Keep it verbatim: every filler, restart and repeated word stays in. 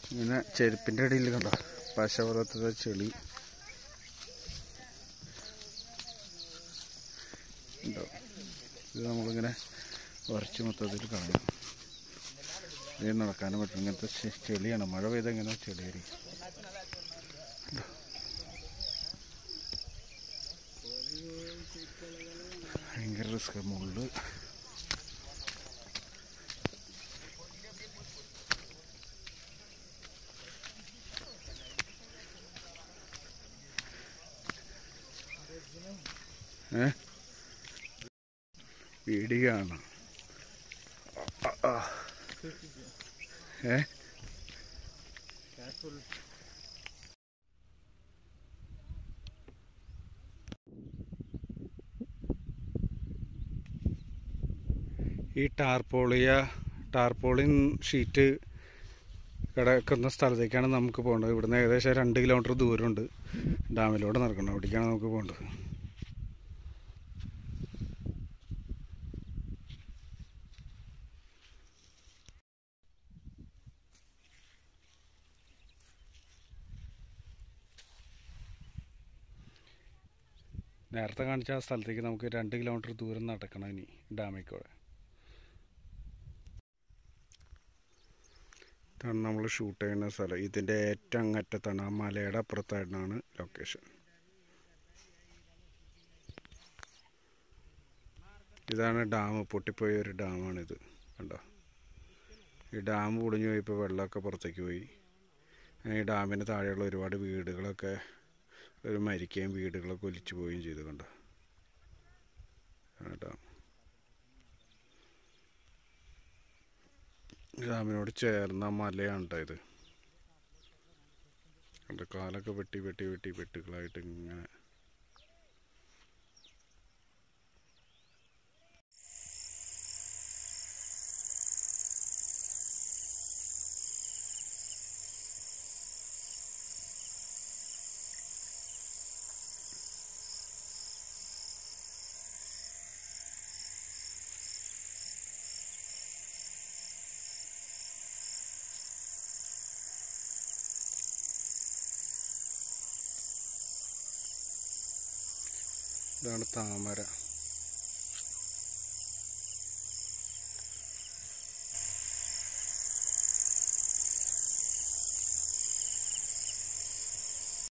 ഇങ്ങനെ ചെരുപ്പിൻ്റെ ഇടയിൽ കണ്ടോ പശ പോലത്തെ ചെളി ഉണ്ടോ. ഇത് നമ്മളിങ്ങനെ ഉരച്ച് മൊത്തത്തിൽ കളയണം. ഇത് നടക്കാനും പറ്റും. ഇങ്ങനത്തെ ചെളിയാണ്. മഴ പെയ്ത ഇങ്ങനെ ചെളിയായിരിക്കും. ഭയങ്കര റിസ്ക്. മുള്ള് ഏ വീടിയാണ്. ഏ ഈ ടാർപോളിയ ടാർപോളിൻ ഷീറ്റ് കിടക്കുന്ന സ്ഥലത്തേക്കാണ് നമുക്ക് പോകേണ്ടത്. ഇവിടുന്ന് ഏകദേശം രണ്ട് കിലോമീറ്റർ ദൂരമുണ്ട്. ഡാമിലൂടെ നടക്കണം. അവിടേക്കാണ് നമുക്ക് പോകേണ്ടത്. നേരത്തെ കാണിച്ച ആ സ്ഥലത്തേക്ക് നമുക്ക് രണ്ട് കിലോമീറ്റർ ദൂരം നടക്കണം ഇനി ഡാമിൽ. ഇതാണ് നമ്മൾ ഷൂട്ട് ചെയ്യുന്ന സ്ഥലം. ഇതിൻ്റെ ഏറ്റവും അങ്ങറ്റത്താണ്. ആ മലയുടെ അപ്പുറത്തായിട്ടാണ് ലൊക്കേഷൻ. ഇതാണ് ഡാം. പൊട്ടിപ്പോയ ഒരു ഡാമാണിത്. കണ്ടോ, ഈ ഡാം പൊളിഞ്ഞു പോയപ്പോൾ വെള്ളമൊക്കെ പുറത്തേക്ക് പോയി. ഈ ഡാമിന് താഴെയുള്ള ഒരുപാട് വീടുകളൊക്കെ ഒരു മരിക്കുകയും വീടുകളൊക്കെ ഒലിച്ചു പോവുകയും ചെയ്തു. കണ്ടോ ഡാം. ഡാമിനോട് ചേർന്ന മലയാണ് കേട്ടോ ഇത്. കണ്ട കാലൊക്കെ വെട്ടി വെട്ടി വെട്ടി വെട്ടുകളായിട്ട് ഇങ്ങനെ. ഇതാണ് താമര.